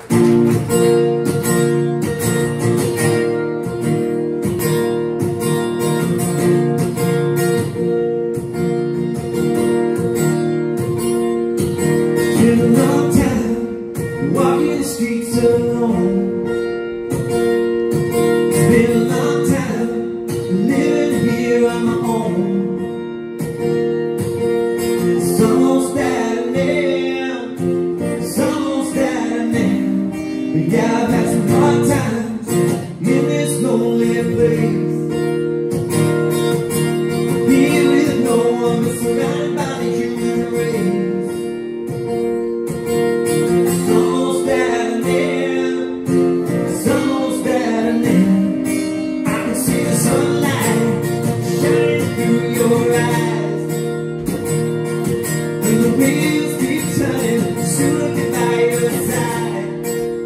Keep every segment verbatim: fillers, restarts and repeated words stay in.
Been a long time walking the streets alone. It's been a long time living here on my own. It's almost at an end. It's almost at an end. But yeah, I've had some hard times in this lonely place. Here with no one but surrounded by the human race. Wheels keep turning, soon I'll be by your side.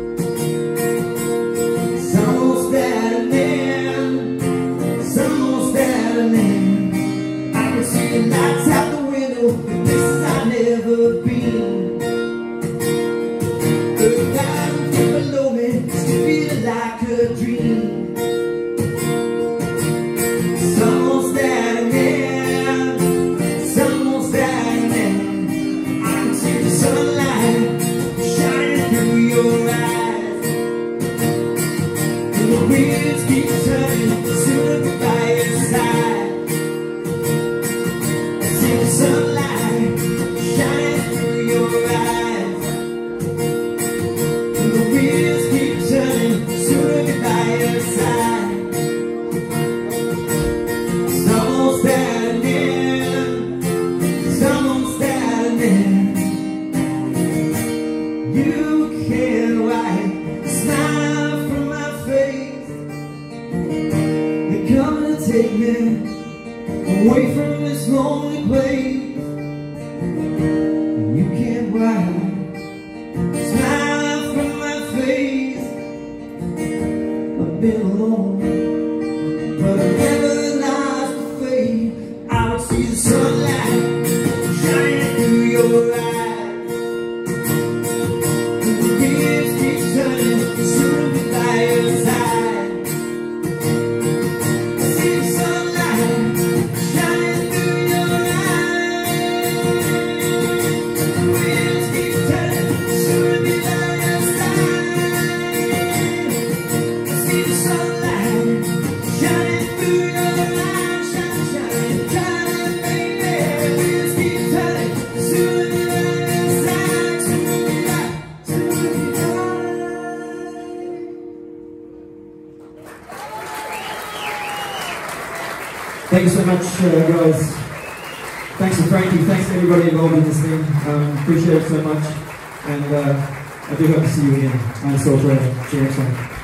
It's almost at an end. It's almost at an end. I can see the lights out the window, the places I've never been. The thousand feet below me still feel like a dream. It's almost at an end. It's almost at an end. Sunlight shining through your eyes, and the wheels keep turning, soon I'll be by your side. I see the sunlight shining through your eyes, and the wheels keep turning, soon I'll be by your side. It's almost at an end. It's almost at an end. You can't wipe a smile from my face. You're coming to take me away from this lonely place. You can't wipe a smile from my face. I've been alone, but I never lost the faith. I would see the sunlight shining through your eyes. Thank you so much, uh, guys. Thanks to Frankie, thanks to everybody involved in this thing. Um, appreciate it so much. And uh, I do hope to see you again. I'm so proud. See you next time.